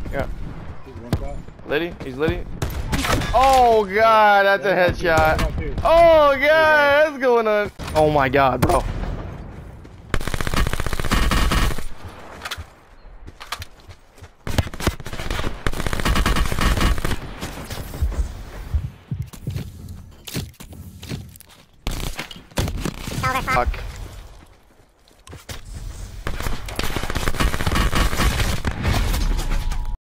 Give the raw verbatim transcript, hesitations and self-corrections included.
Yeah. Liddy, he's Liddy. Oh god, that's a headshot. Oh god, that's going on. Oh my god, bro. Fuck.